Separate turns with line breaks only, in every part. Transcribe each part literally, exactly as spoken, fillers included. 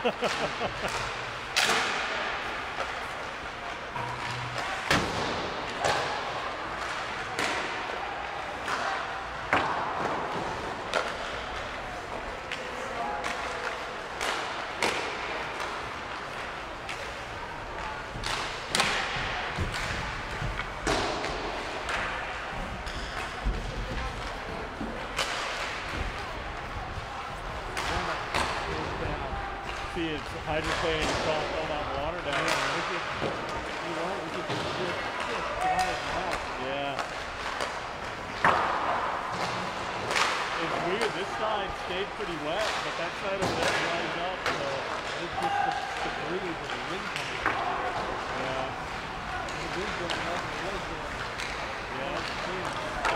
See, it's hydroplane salt all that water down. Yeah, we could, you know, we could just, just, just dry it out. Yeah. It's weird. This side stayed pretty wet, but that side over there dries up. So it's just the, the breeze of the wind coming through. Yeah. The wind going up the ledge there. Yeah, it's clean.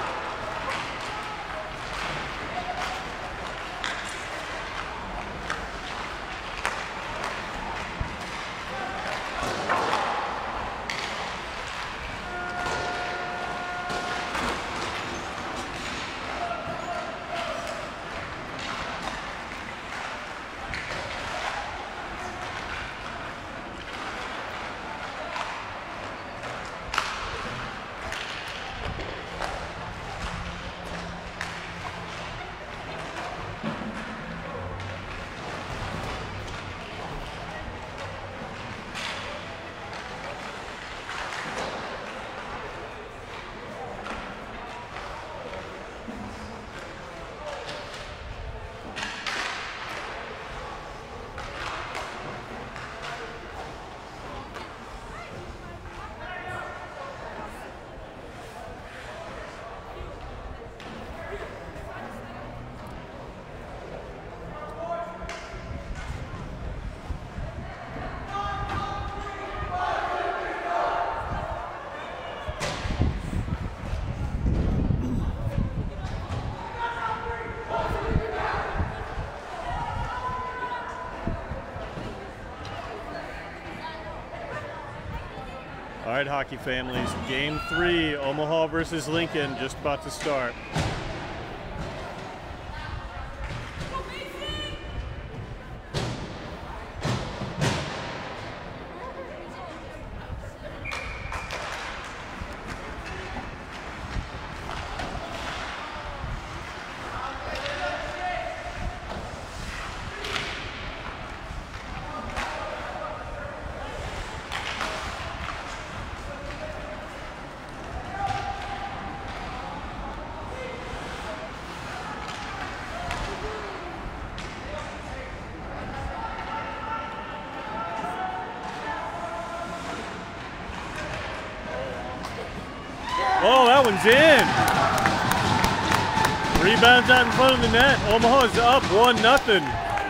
All right, hockey families, game three, Omaha versus Lincoln, just about to start. Oh, that one's in. Rebounds out in front of the net. Omaha's up one nothing.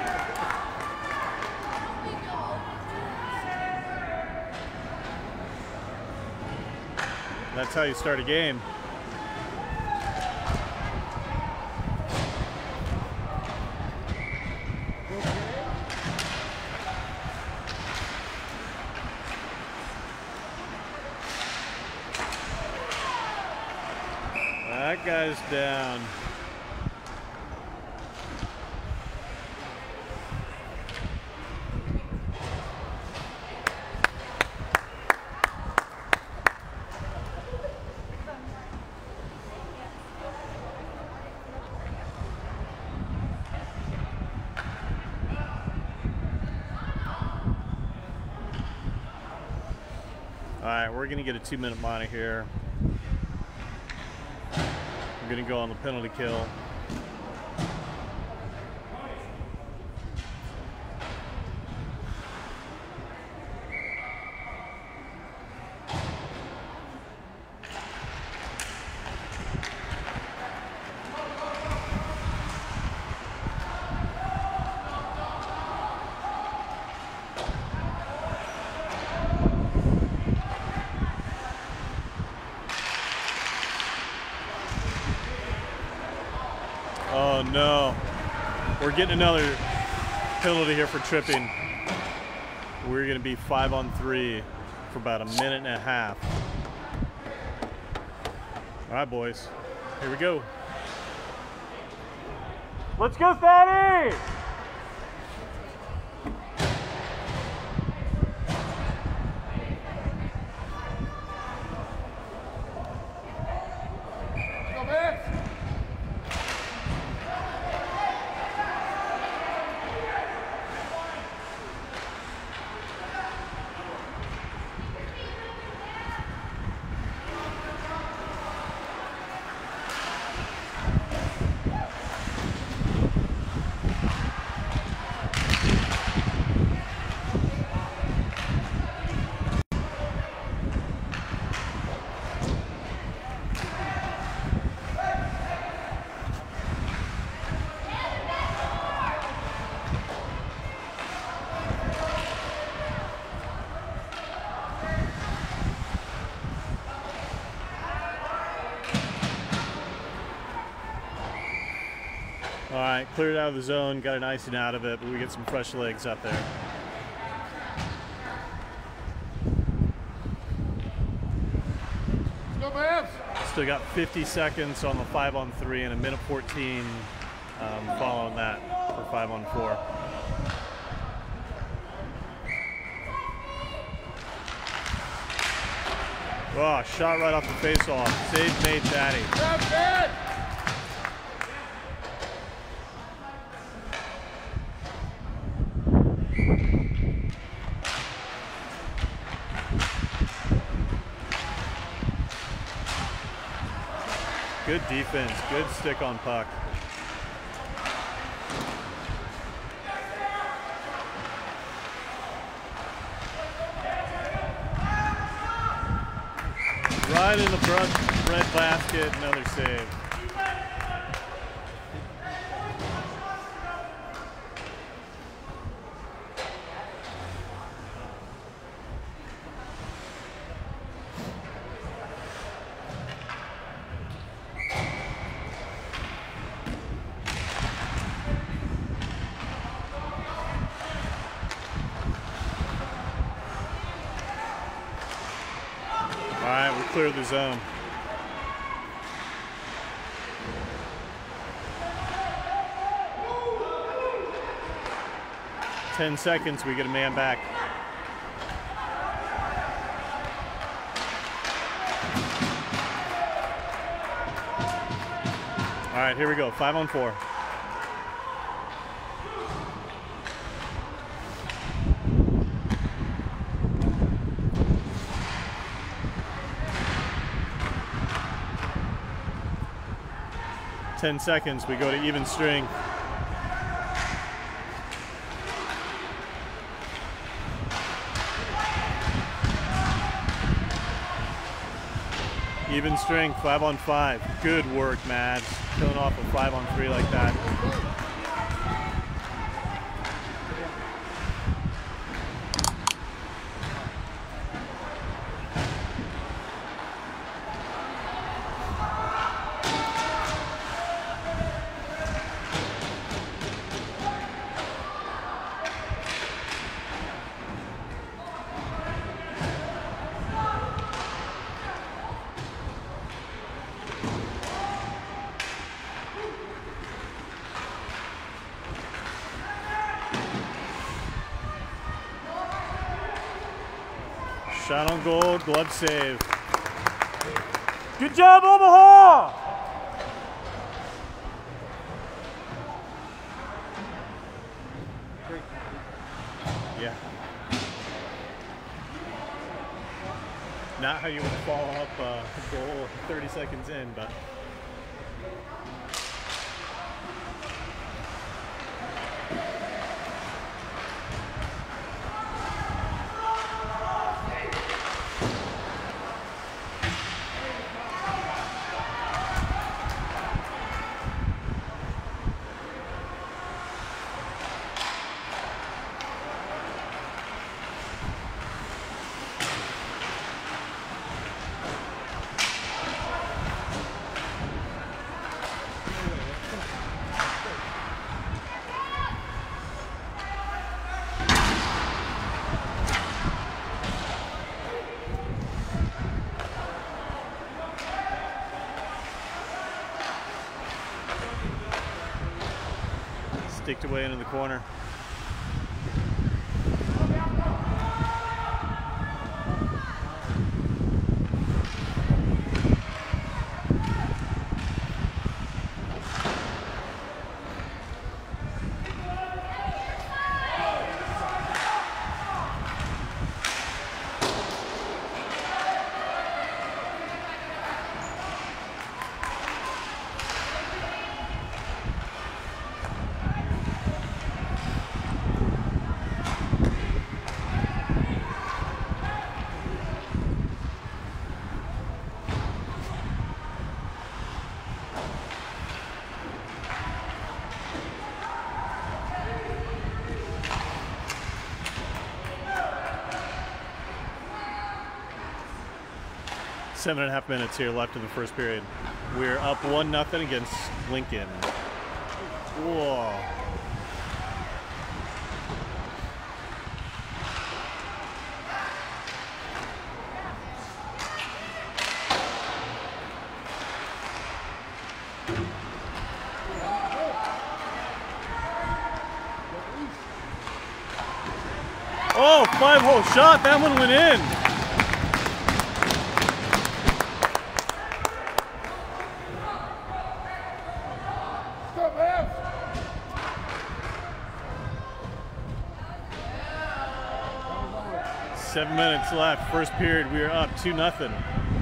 That's how you start a game. That guy's down. All right, we're gonna get a two-minute minor here. I'm gonna go on the penalty kill. Oh no, we're getting another penalty here for tripping. We're gonna be five on three for about a minute and a half. All right, boys, here we go. Let's go, Fatty! cleared out of the zone, got an icing out of it, but we get some fresh legs out there.
Let's go, Babs!
Still got fifty seconds on the five on three and a minute fourteen um, following that for five on four. Oh, shot right off the face-off. Save made daddy. Good defense, good stick on puck. Right in the front red basket, another save. All right, we cleared the zone. Ten seconds, we get a man back. All right, here we go, five on four. Ten seconds, we go to even strength. Even strength, five on five. Good work, Mads. Killing off a five on three like that. Shot on goal, glove save. Good job, Omaha! Yeah. Not how you want to follow up a goal thirty seconds in, but. Sticked away into the corner. Seven and a half minutes here left in the first period. We're up one nothing against Lincoln. Whoa. Oh, five hole shot. That one went in. Seven minutes left. First period, we are up two nothing.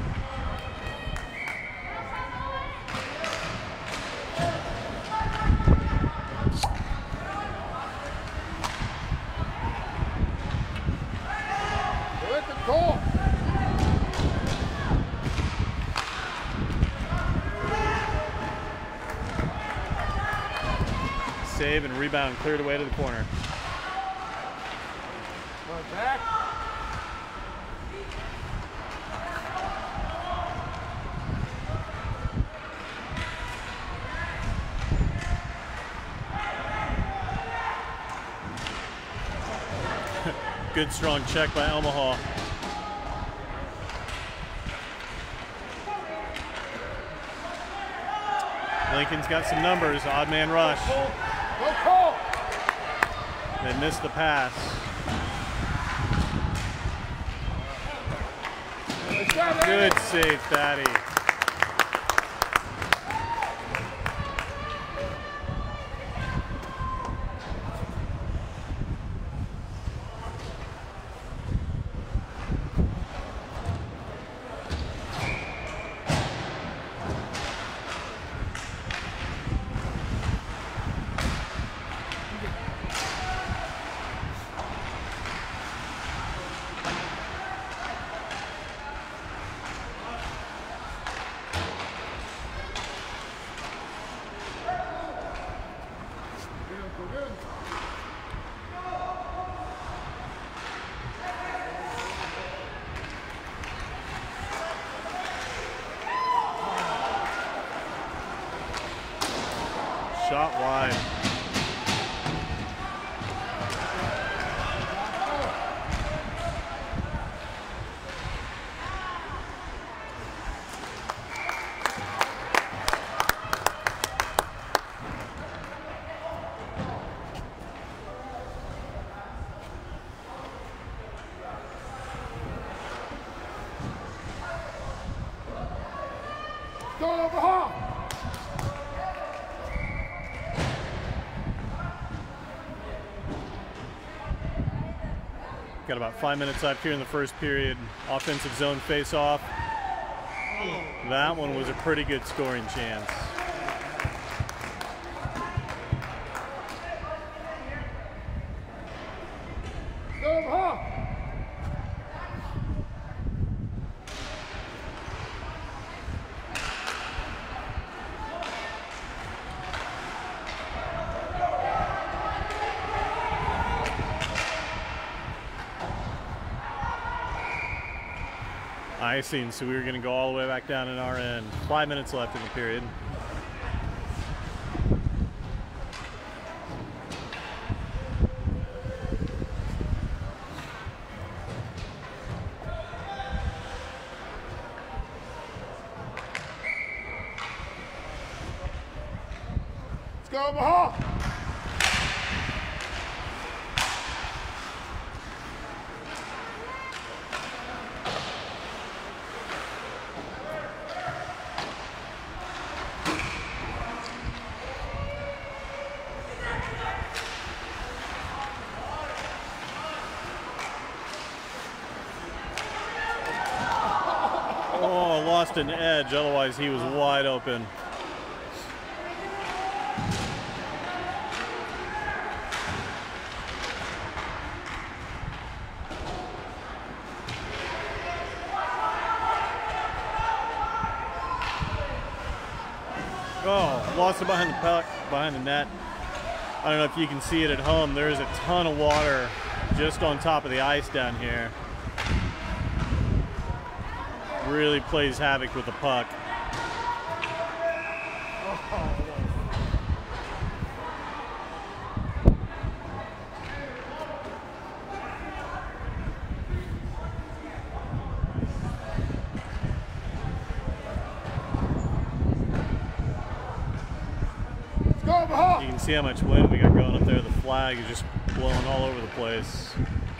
Save and rebound cleared away to the corner.
Back.
Good strong check by Omaha. Lincoln's got some numbers. Odd man rush. They missed the pass. Good save, Thaddy. Shot wide.
Go Omaha!
Got about five minutes left here in the first period. Offensive zone face-off. That one was a pretty good scoring chance.
Go Omaha!
Icing, so we were going to go all the way back down in our end. Five minutes left in the period.
Let's go Omaha!
Oh, lost an edge, otherwise he was wide open. Oh, lost it behind the puck, behind the net. I don't know if you can see it at home. There is a ton of water just on top of the ice down here. Really plays havoc with the puck. see how much wind we got going up there. The flag is just blowing all over the place.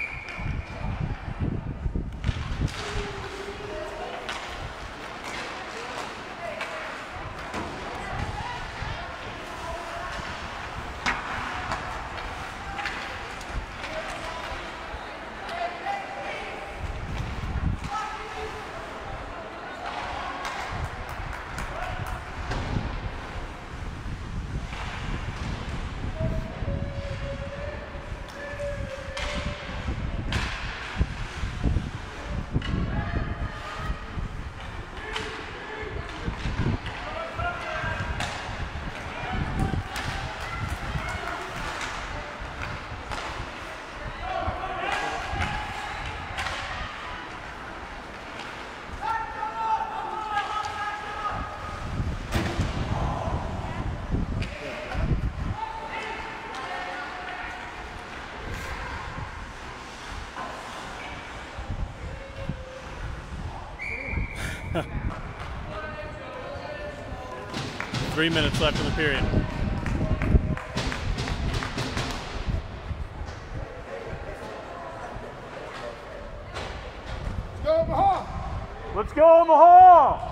Three minutes left in the period.
Let's go, Omaha!
Let's go, Omaha!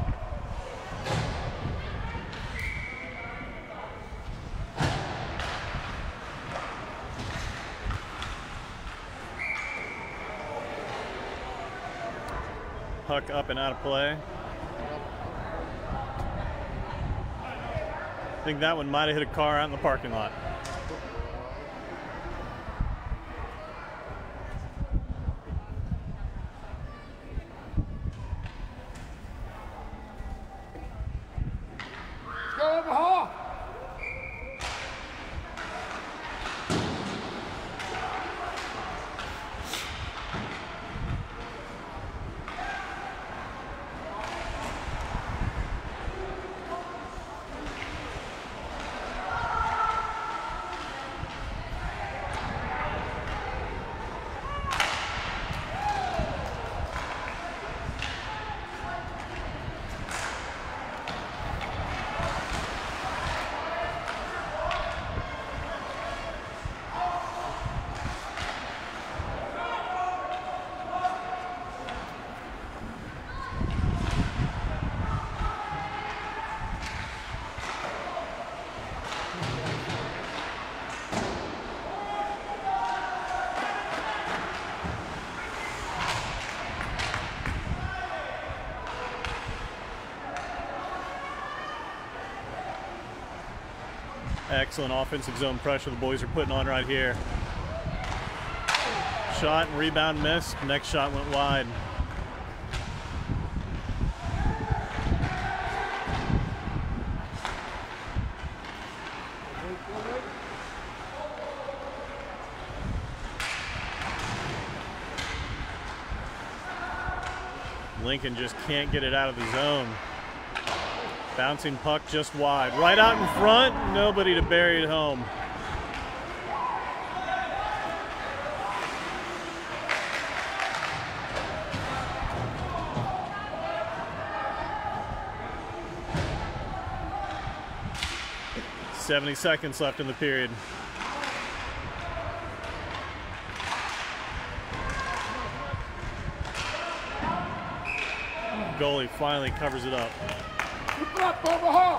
Puck up and out of play. I think that one might have hit a car out in the parking lot.
Let's go, Omaha!
Excellent offensive zone pressure the boys are putting on right here. Shot and rebound missed. Next shot went wide. Lincoln just can't get it out of the zone. Bouncing puck just wide. Right out in front, nobody to bury it home. seventy seconds left in the period. Goalie finally covers it up.
Keep it up, Omaha!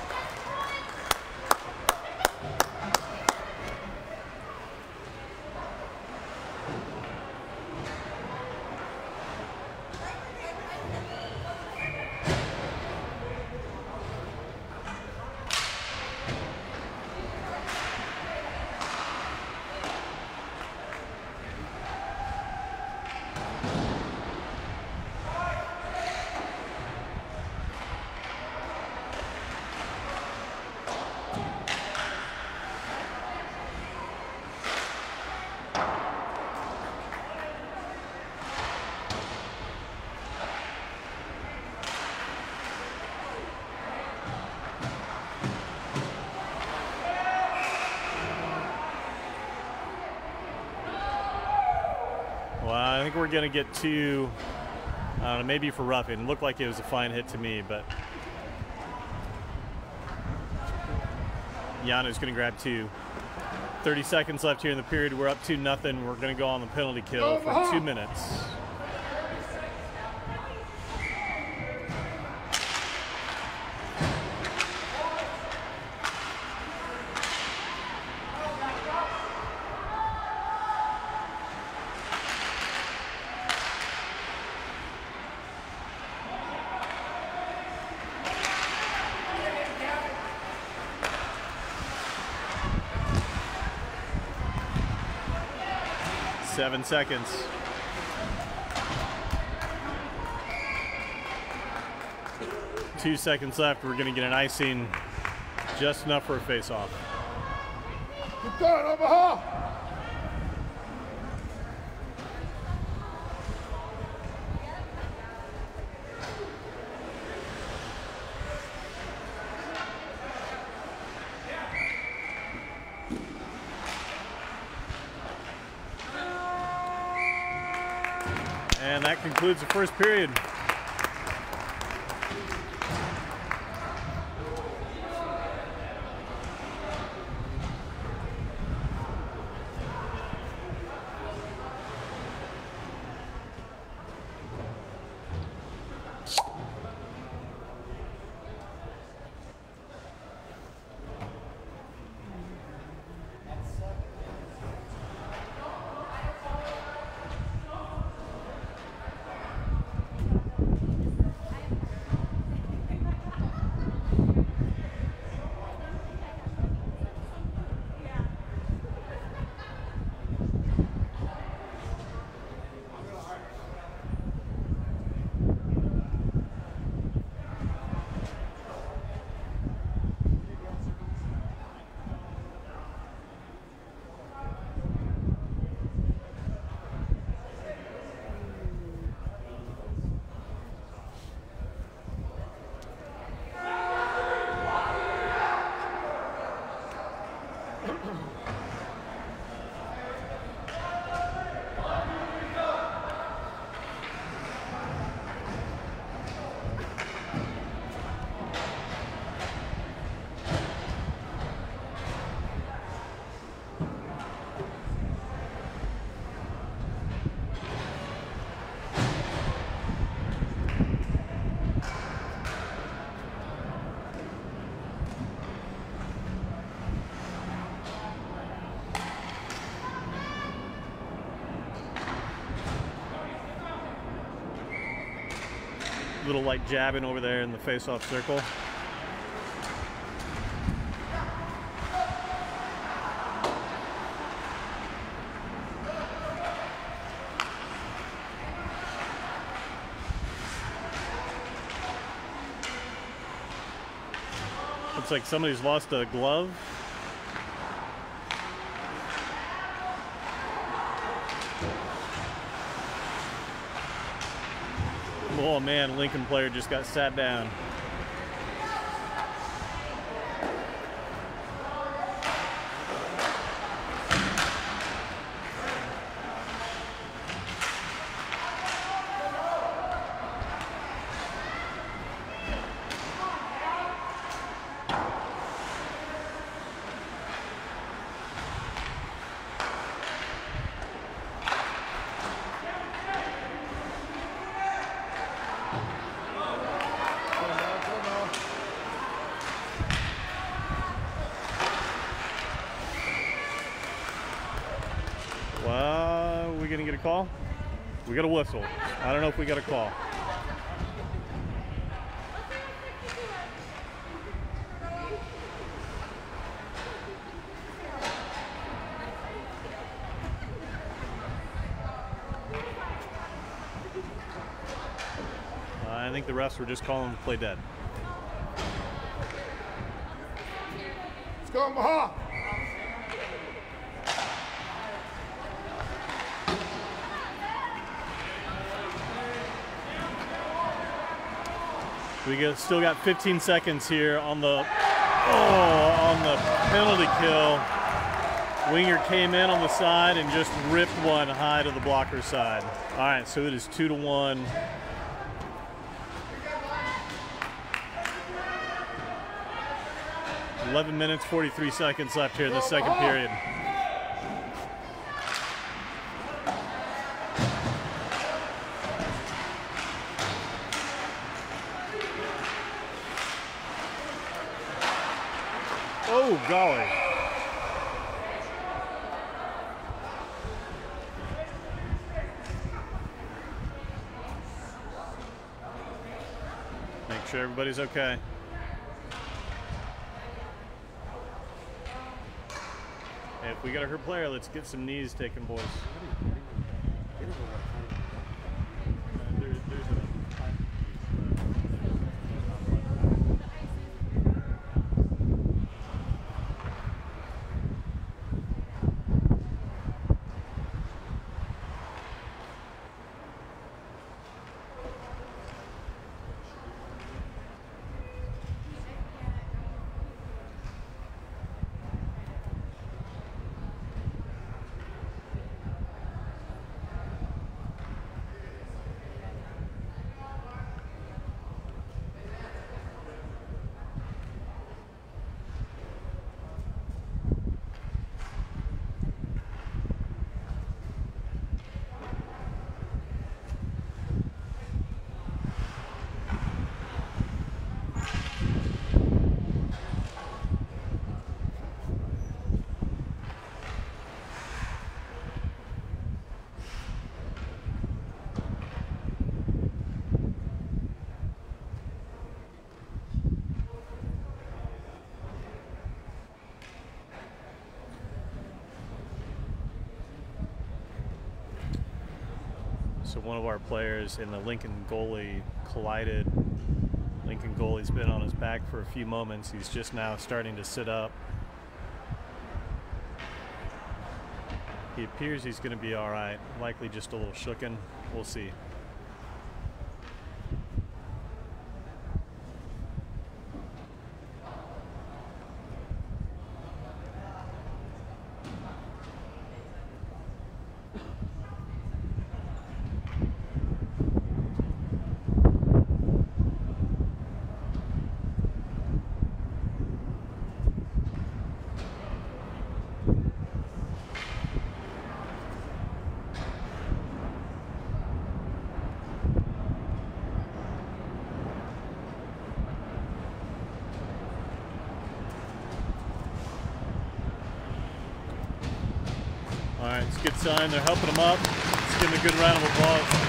I think we're going to get two, I don't know, maybe for roughing. It looked like it was a fine hit to me, but Yanu's going to grab two. thirty seconds left here in the period. We're up two nothing. We're going to go on the penalty kill for two minutes. Seven seconds. Two seconds left. We're going to get an icing just enough for a face-off.
Keep going, Omaha!
And that concludes the first period. Little like jabbing over there in the face-off circle. Looks like somebody's lost a glove. Oh man, Lincoln player just got sat down. Well, we gonna get a call? We got a whistle. I don't know if we got a call. I think the refs were just calling to play dead.
Let's go, Omaha!
We get, still got fifteen seconds here on the oh, on the penalty kill. Winger came in on the side and just ripped one high to the blocker side. All right, so it is two to one. eleven minutes, forty-three seconds left here in the second period. Oh, golly. Make sure everybody's okay. Hey, if we got a hurt player, let's get some knees taken, boys. So one of our players in the Lincoln goalie collided. Lincoln goalie's been on his back for a few moments. He's just now starting to sit up. He appears he's going to be all right. Likely just a little shooken. We'll see. All right, it's a good sign. They're helping him up. Let's give him a good round of applause.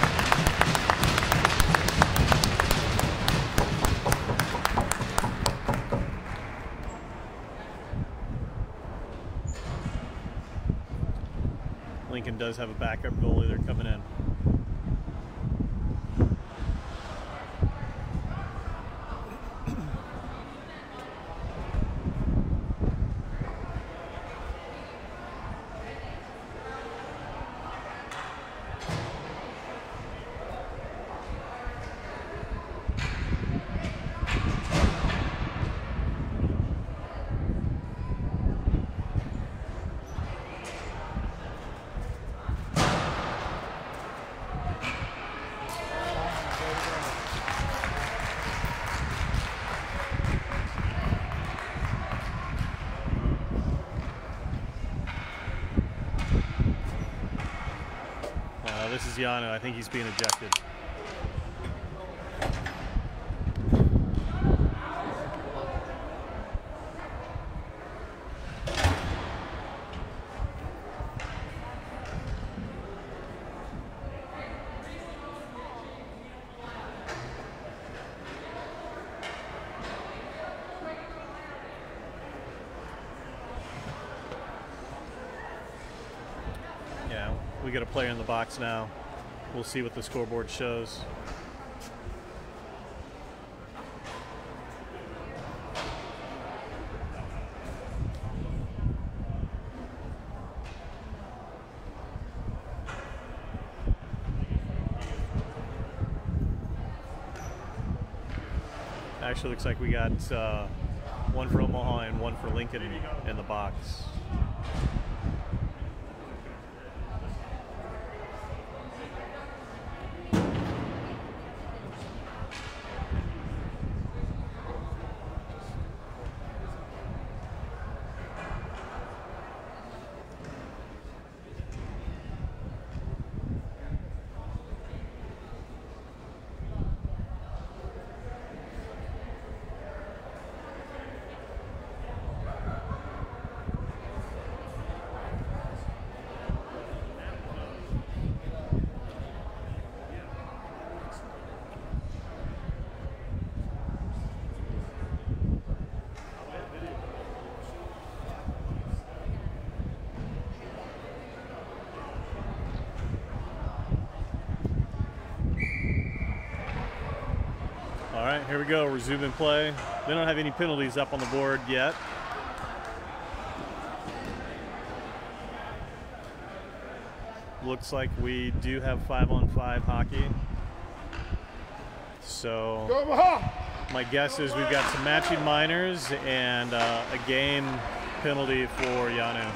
Lincoln does have a backup goalie. They're coming in. This is Yano. I think he's being ejected. Yeah, we got a player in the box now. We'll see what the scoreboard shows. Actually looks like we got uh, one for Omaha and one for Lincoln in the box. right, here we go. Resuming play. They don't have any penalties up on the board yet. Looks like we do have five on five hockey. So my guess is we've got some matching minors and uh, a game penalty for Yanu.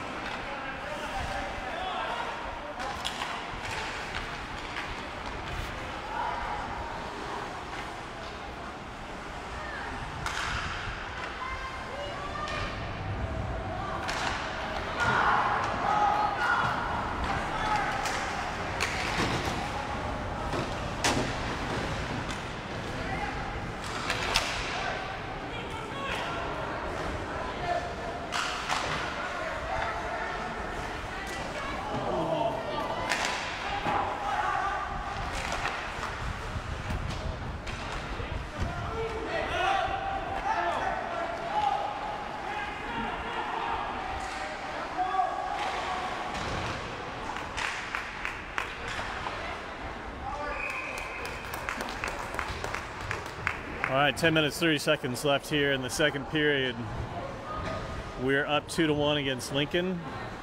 All right, ten minutes, thirty seconds left here in the second period. We're up two to one against Lincoln.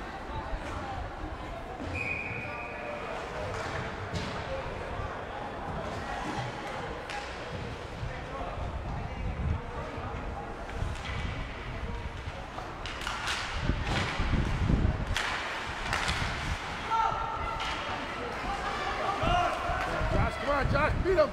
Josh, come on, Josh, beat him.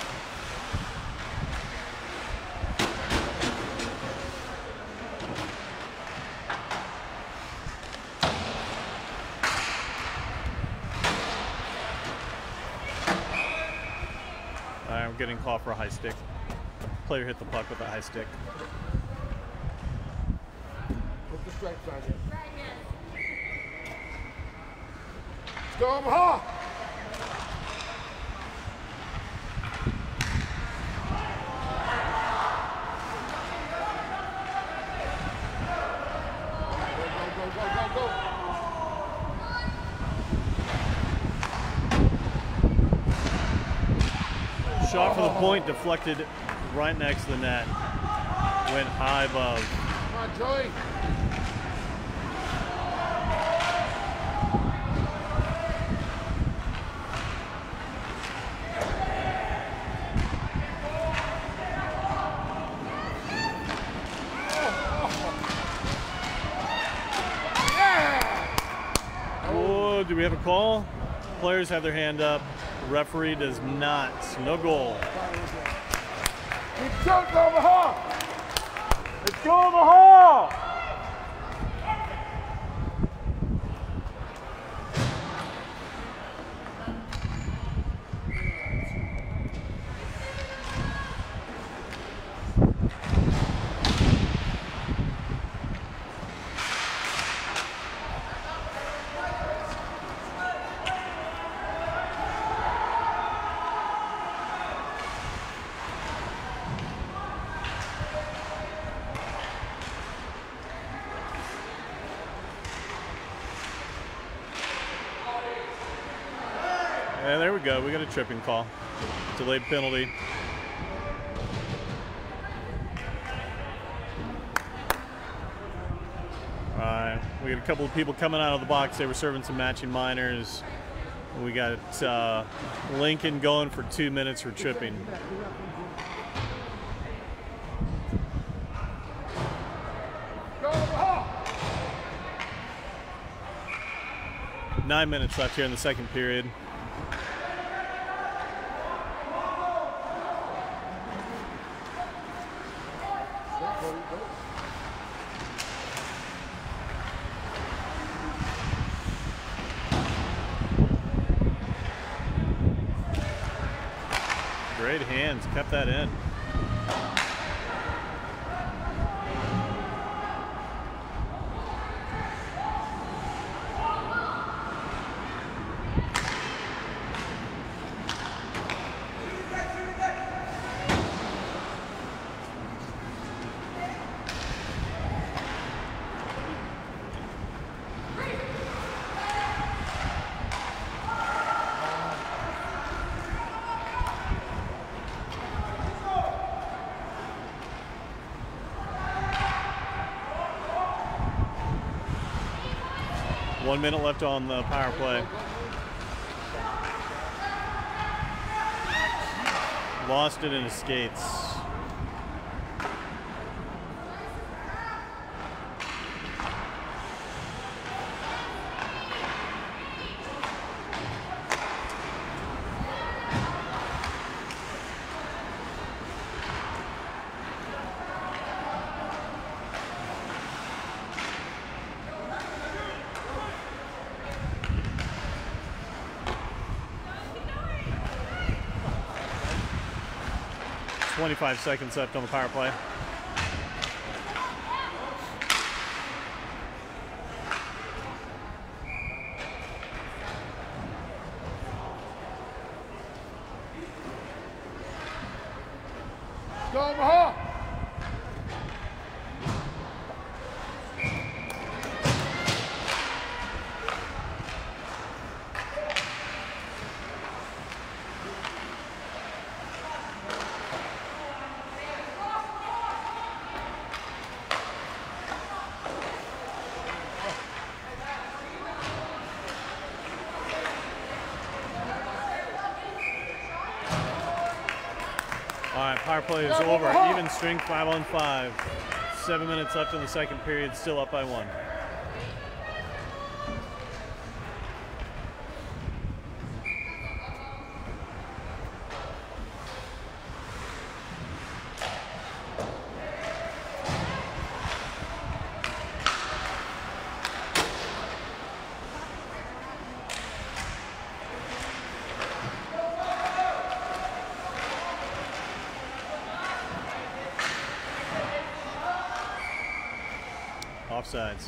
I'm getting called for a high stick. Player hit the puck with a high stick.
What's the strike sign here? Let's go, Omaha! Go, go, go, go, go, go.
Shot for the point, deflected right next to the net. Went high above.
Come on, Joey.
Oh, do we have a call? Players have their hand up. Referee does not. No goal.
Keep shooting, Omaha!
Let's go, Omaha! And there we go. We got a tripping call. Delayed penalty. All right. We got a couple of people coming out of the box. They were serving some matching minors. We got uh, Lincoln going for two minutes for tripping. Nine minutes left here in the second period. Great hands, kept that in. One minute left on the power play. Lost it in his skates. twenty-five seconds left on the power play.
Go Omaha!
All right, power play is over. Even strength, five on five. Seven minutes left in the second period, still up by one. Offsides.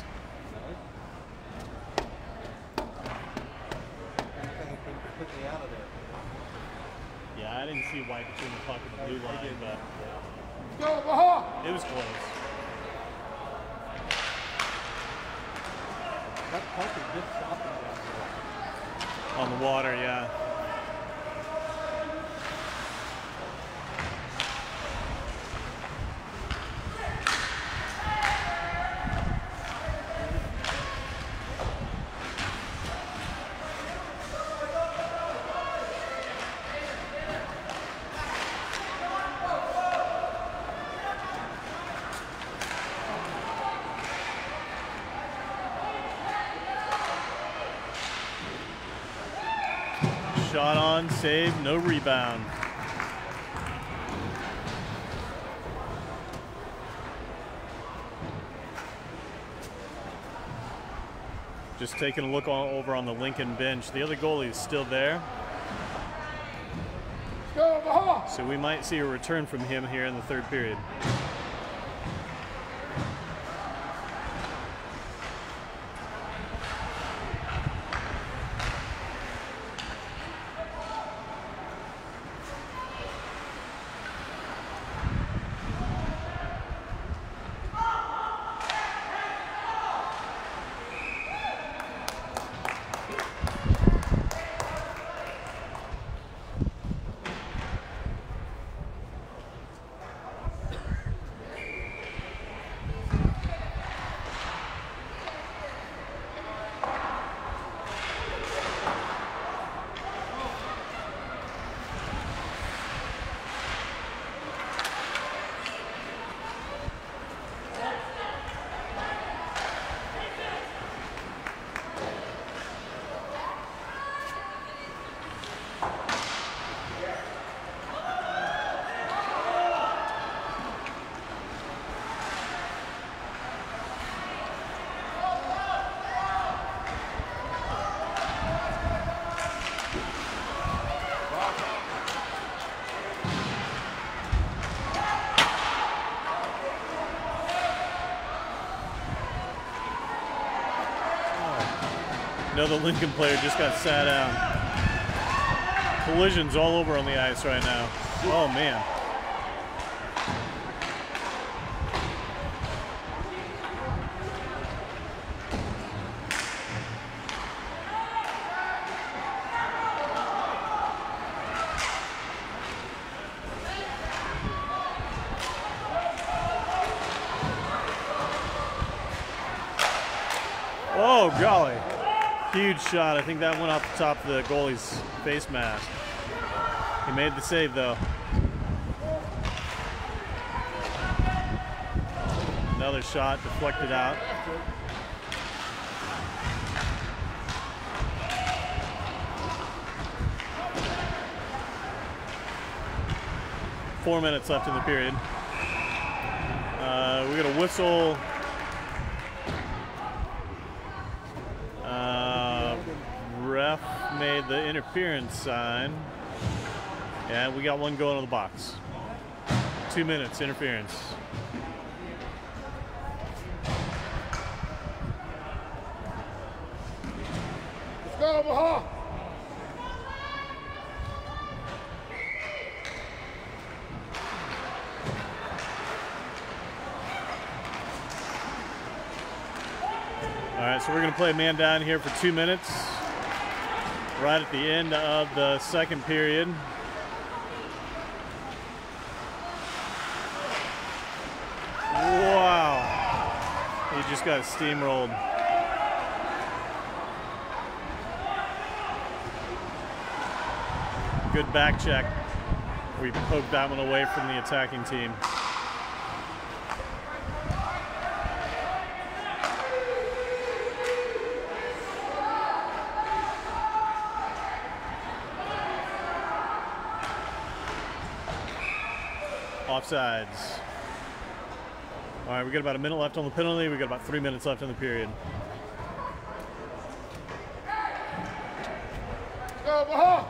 Yeah, I didn't see white between the puck and the blue line, but
Go Omaha!
it was close.
That puck is just stopping down there.
On the water, yeah. Shot on, save, no rebound. Just taking a look on, over on the Lincoln bench. The other goalie is still there.
Go Omaha!
So we might see a return from him here in the third period. Another Lincoln player just got sat down. Collisions all over on the ice right now. Oh man. Oh golly. Huge shot. I think that went off the top of the goalie's face mask. He made the save though. Another shot deflected out. Four minutes left in the period. Uh, we got a whistle. Uh, ref made the interference sign. And we got one going on the box. Two minutes interference.
Let's go, Baha.
All right, so we're going to play man down here for two minutes, right at the end of the second period. Wow, he just got steamrolled. Good back check. We poked that one away from the attacking team. Offsides. All right, we got about a minute left on the penalty. We got about three minutes left in the period.
Go, Baha.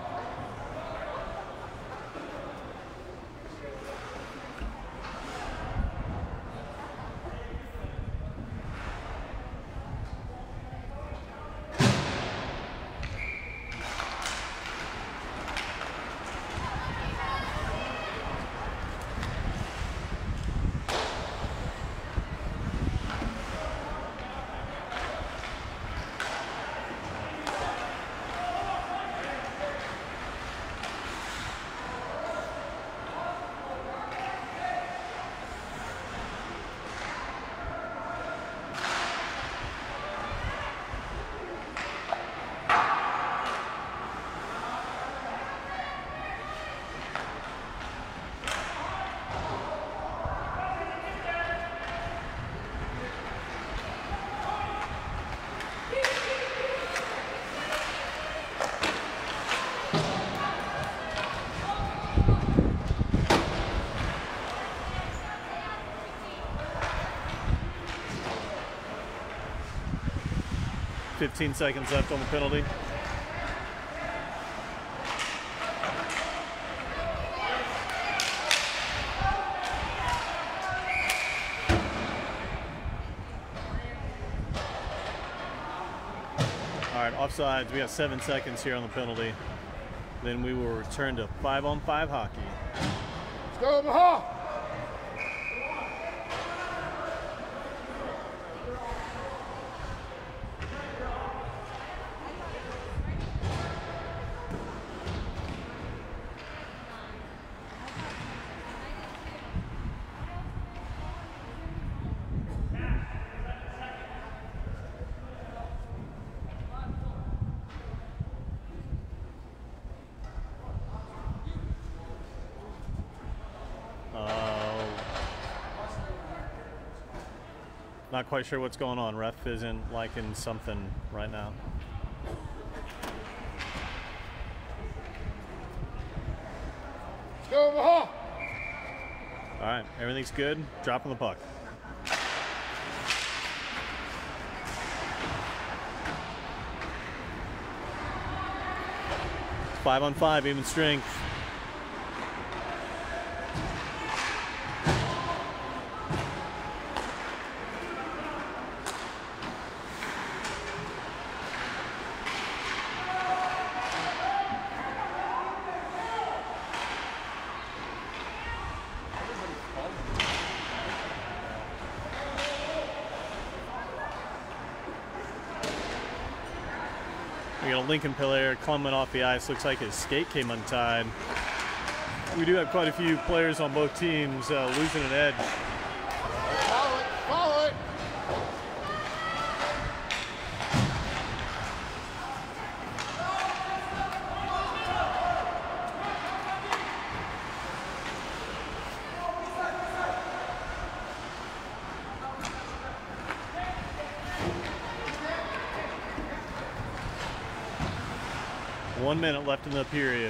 fifteen seconds left on the penalty. All right, offsides. We got seven seconds here on the penalty. Then we will return to five on five hockey.
Let's go, Baha.
Not quite sure what's going on. Ref isn't liking something right now.
Let's go, Baha.
All right, everything's good. Dropping the puck. Five on five, even strength. We got a Lincoln player climbing off the ice. Looks like his skate came untied. We do have quite a few players on both teams uh, losing an edge.
Follow it, follow it.
One minute left in the period.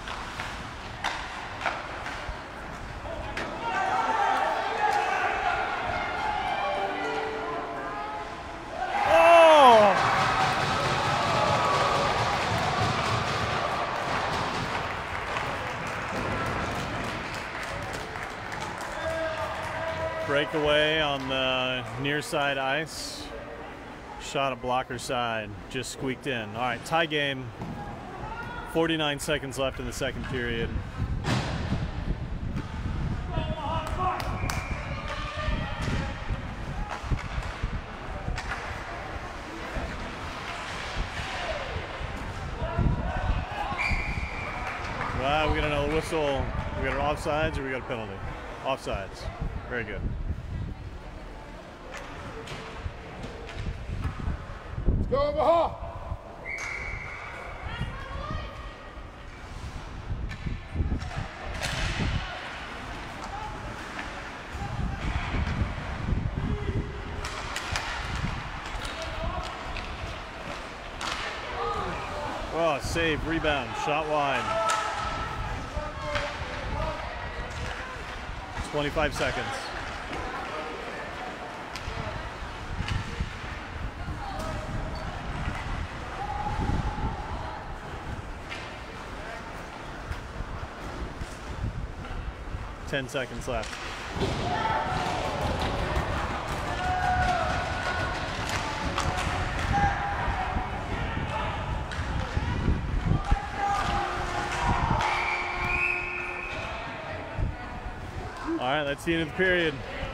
Breakaway on the near side ice. Shot at blocker side, just squeaked in. All right, tie game. forty-nine seconds left in the second period. Wow, we got another whistle. We got an offsides or we got a penalty? Offsides. Very good.
Let's go, Omaha!
Oh, save, rebound, shot wide. twenty-five seconds. ten seconds left. All right, that's the end of the period.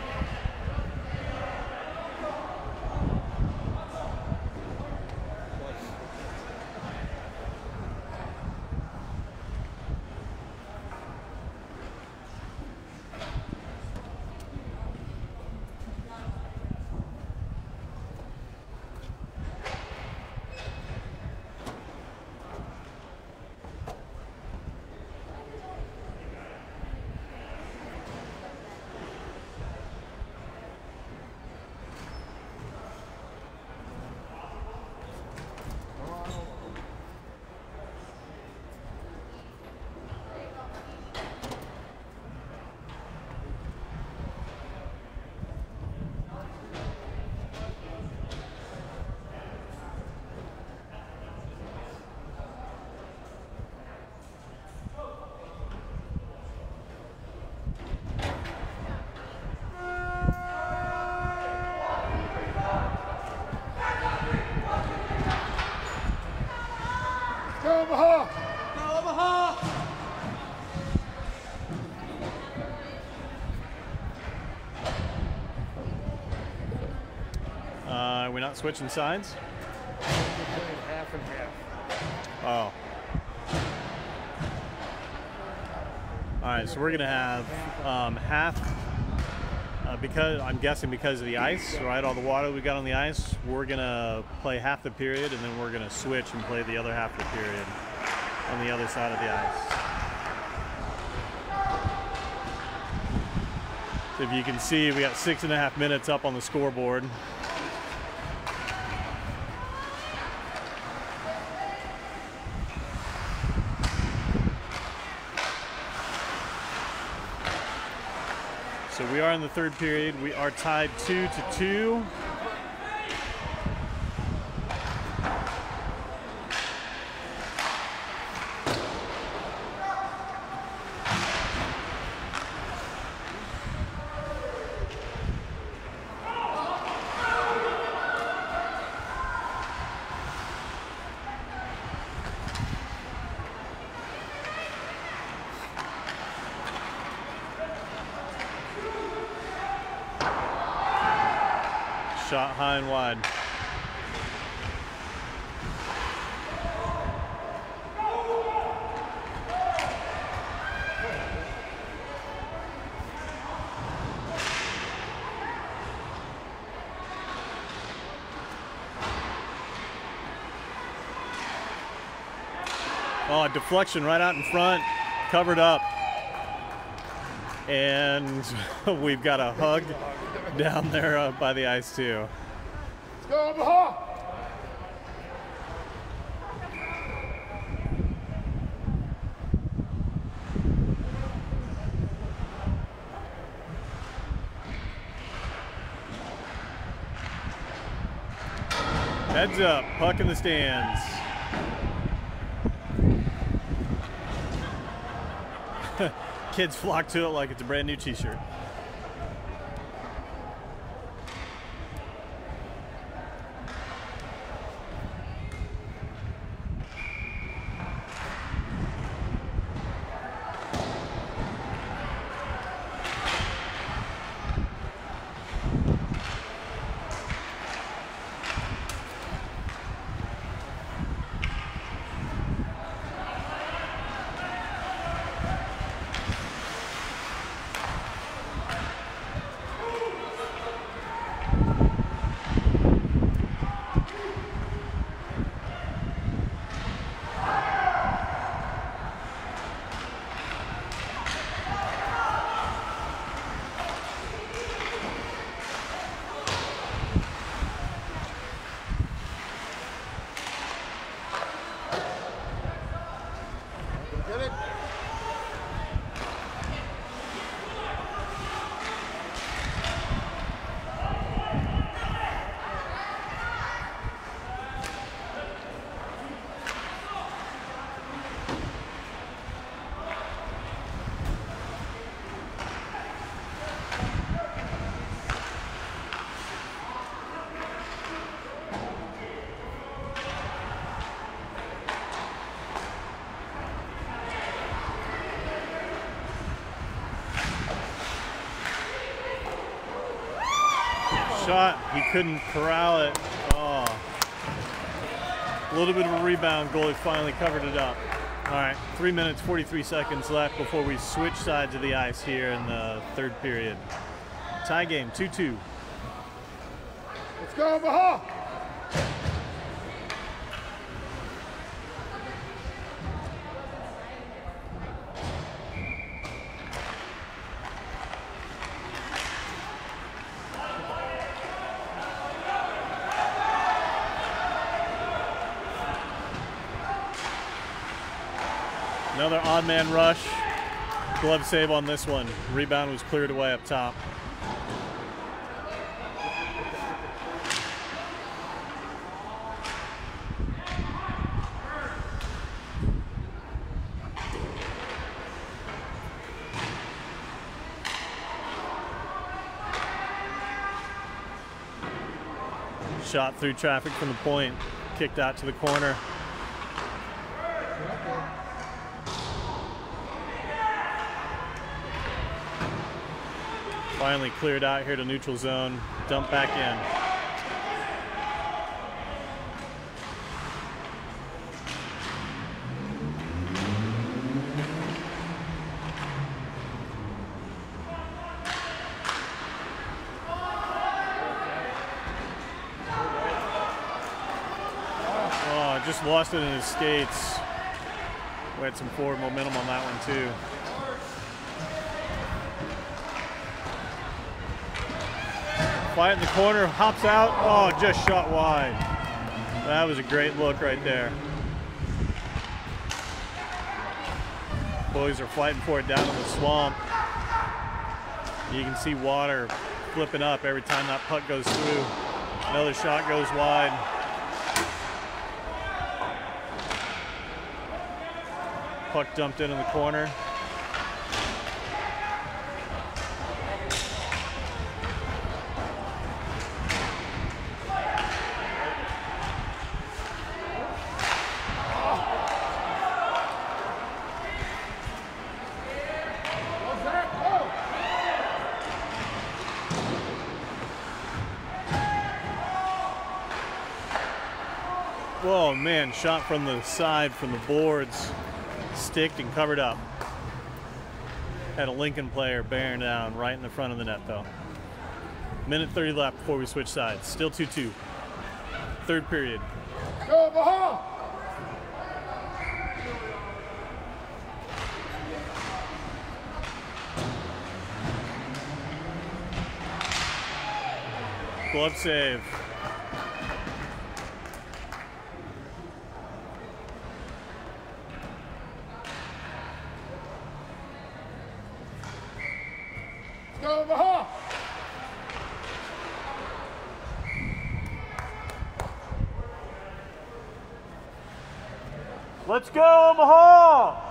Go, Omaha!
Go, Omaha!
Uh, we're not switching sides?
We're playing half and half.
Oh. All right, so we're gonna have um, half, uh, because I'm guessing because of the ice, right? All the water we got on the ice, we're gonna play half the period, and then we're gonna switch and play the other half of the period on the other side of the ice. So if you can see, we got six and a half minutes up on the scoreboard. So we are in the third period. We are tied two to two. Shot high and wide. Oh, a deflection right out in front, covered up. And we've got a hug down there uh, by the ice too.
Let's go, Omaha!
Heads up, puck in the stands. Kids flock to it like it's a brand new t-shirt. Shot, he couldn't corral it. Oh. A little bit of a rebound, goalie finally covered it up. All right, three minutes, forty-three seconds left before we switch sides of the ice here in the third period. Tie game, two two.
Let's go, Baha!
Another odd man rush. Glove save on this one. Rebound was cleared away up top. Shot through traffic from the point. Kicked out to the corner. Finally cleared out here to neutral zone. Dump back in. Oh, just lost it in his skates. We had some forward momentum on that one too. Fight in the corner, hops out. Oh, just shot wide. That was a great look right there. Boys are fighting for it down in the swamp. You can see water flipping up every time that puck goes through. Another shot goes wide. Puck dumped in in the corner. Oh man, shot from the side, from the boards, sticked and covered up. Had a Lincoln player bearing down right in the front of the net though. Minute thirty left before we switch sides. Still two two. Third period.
Go, Baha!
Glove save.
Go, Baha!
Let's go, Omaha!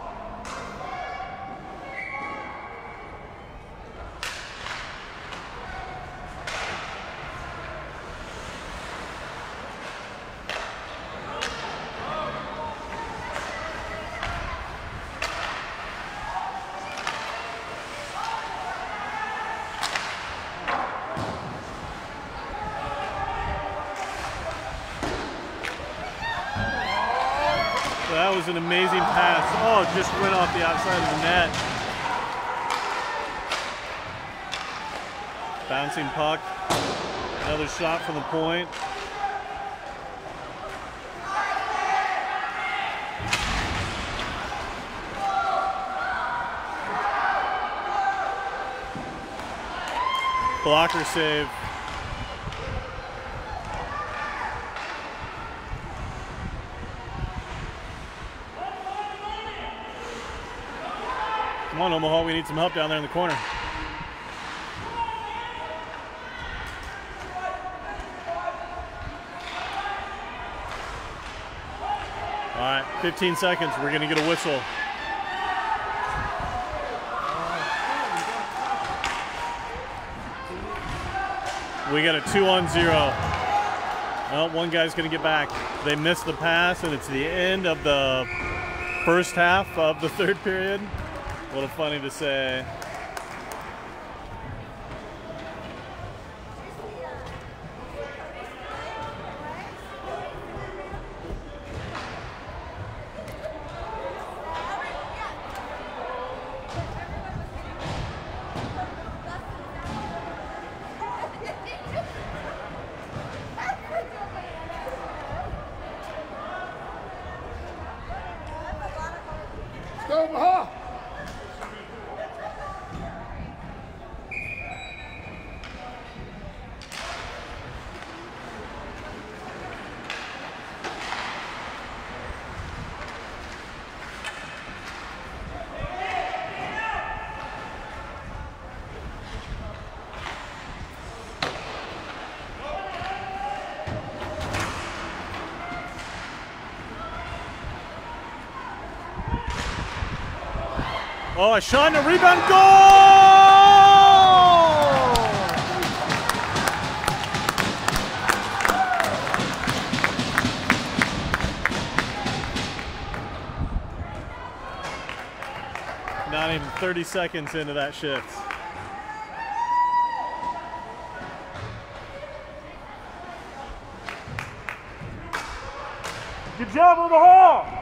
That was an amazing pass. Oh, it just went off the outside of the net. Bouncing puck. Another shot from the point. Blocker save. Come on, Omaha, we need some help down there in the corner. All right, fifteen seconds, we're gonna get a whistle. We got a two on zero. Well, one guy's gonna get back. They missed the pass, and it's the end of the first half of the third period. A little funny to say.
Go, Omaha!
Oh, a shot and a rebound, goal! Not even thirty seconds into that shift. Good job, Omaha!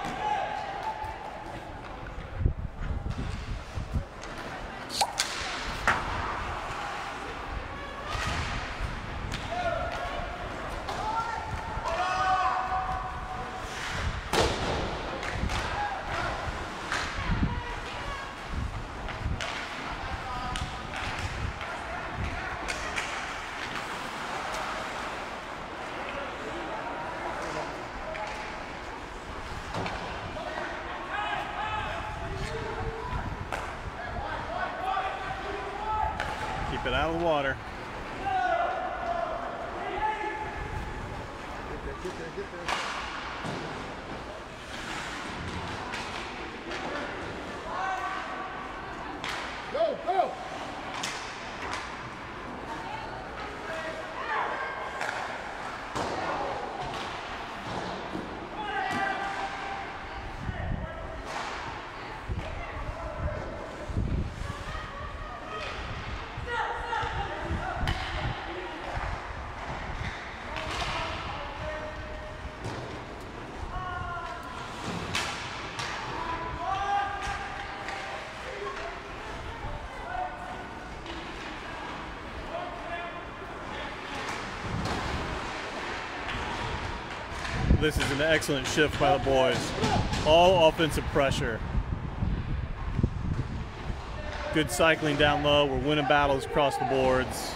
Keep it out of the water.
Get there, get there, get there. Go, go!
This is an excellent shift by the boys. All offensive pressure. Good cycling down low. We're winning battles across the boards.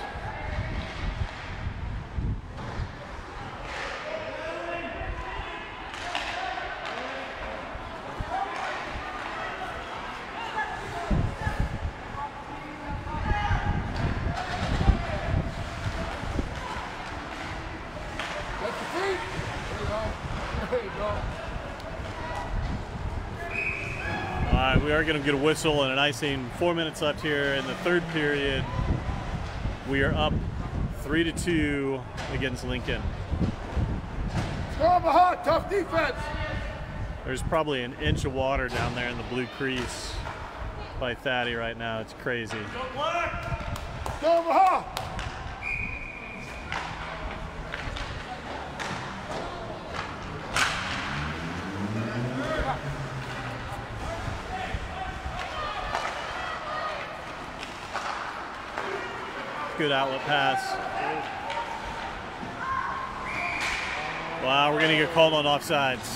That's the feet. There you go. There you go.
All right, we are going to get a whistle and an icing. Four minutes left here in the third period. We are up three to two against Lincoln.
Go Omaha, tough defense.
There's probably an inch of water down there in the blue crease by Thaddy right now. It's crazy.
Go Omaha.
Good outlet pass. Wow, we're gonna get called on offsides.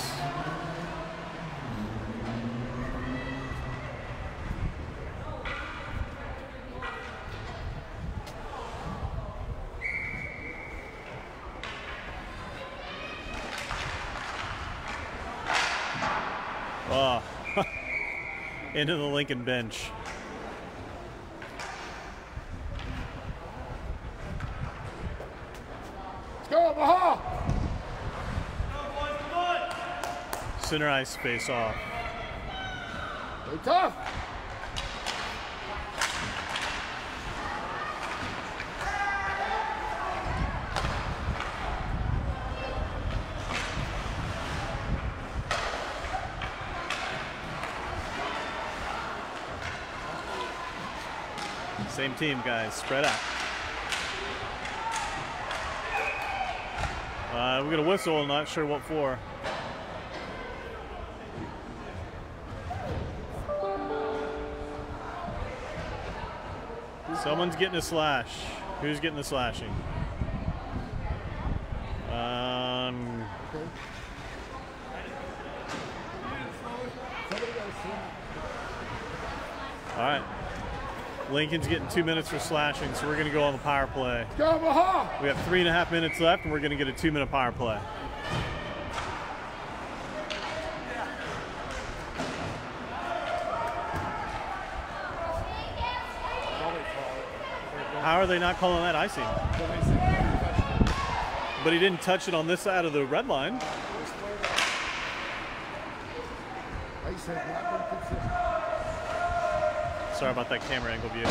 Oh, into the Lincoln bench.
Go Omaha!
Center ice face off.
Stay tough.
Same team, guys. Spread out. Uh, we got a whistle, not sure what for. Someone's getting a slash. Who's getting the slashing? Um, all right. Lincoln's getting two minutes for slashing, so we're going to go on the power play.
Go Omaha!
We have three and a half minutes left, and we're going to get a two-minute power play. How are they not calling that icing? But he didn't touch it on this side of the red line. Sorry about that camera angle view.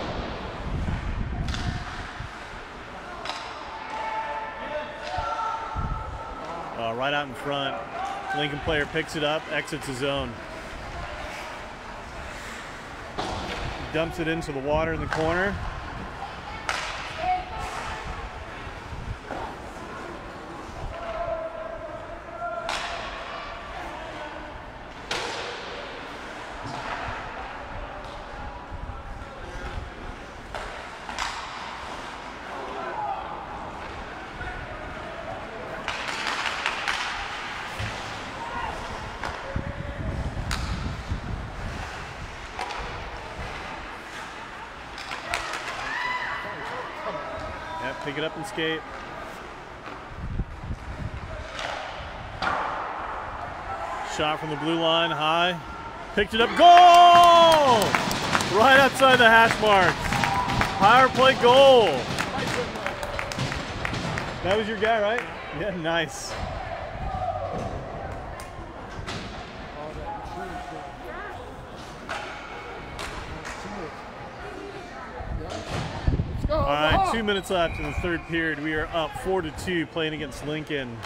Uh, right out in front. Lincoln player picks it up, exits the zone. Dumps it into the water in the corner. Pick it up and skate. Shot from the blue line, high. Picked it up, goal! Right outside the hash marks. Power play goal. That was your guy, right? Yeah, nice. All right, two minutes left in the third period. We are up four to two, playing against Lincoln.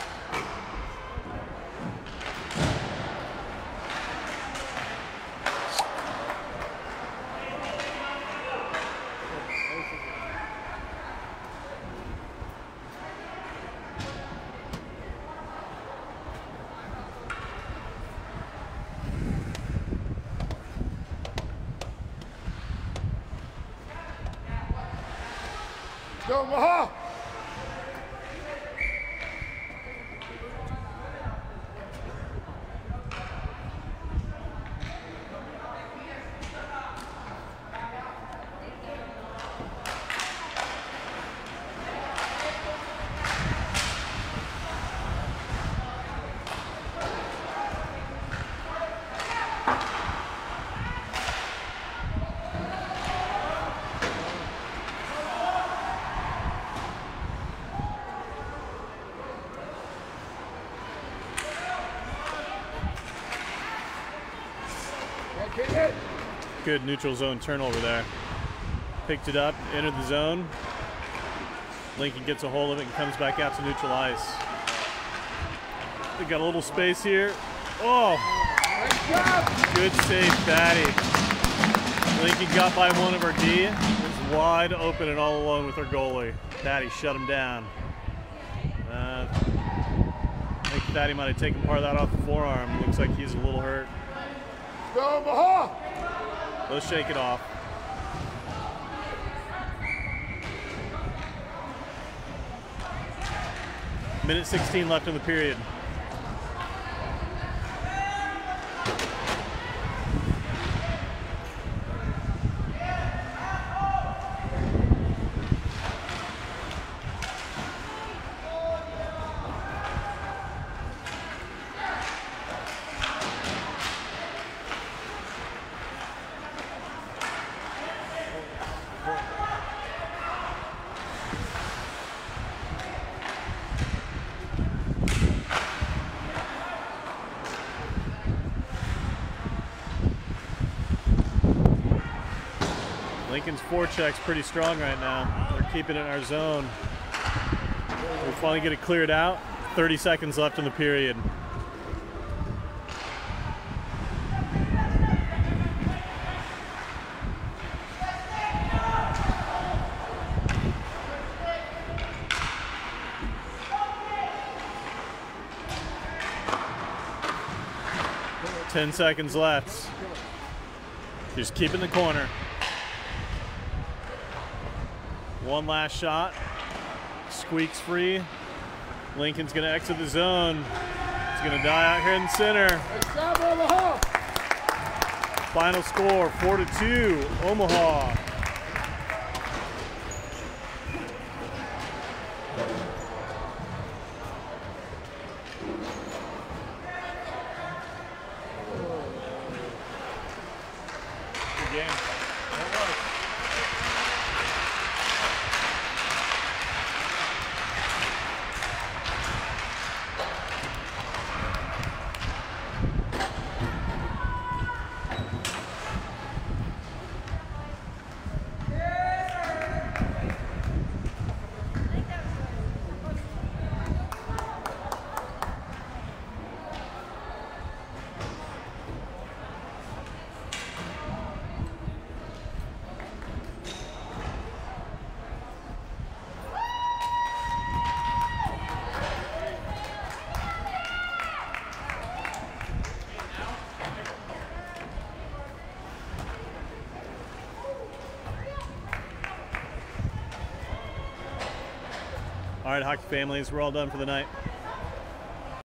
Go Omaha!
Good neutral zone turnover there. Picked it up, entered the zone. Lincoln gets a hold of it and comes back out to neutral ice. They got a little space here. Oh! Good save, Batty. Lincoln got by one of our D. It's wide open and all alone with our goalie. Batty shut him down. Uh, I think Batty might have taken part of that off the forearm. Looks like he's a little hurt. Let's shake it off. Minute sixteen left in the period. Lincoln's forecheck's pretty strong right now. They're keeping it in our zone. We'll finally get it cleared out. thirty seconds left in the period. ten seconds left. Just keep in the corner. One last shot. Squeaks free. Lincoln's gonna exit the zone. It's gonna die out here in the center. Final score, four to two, Omaha. Good game. That was. All right, hockey families, we're all done for the night.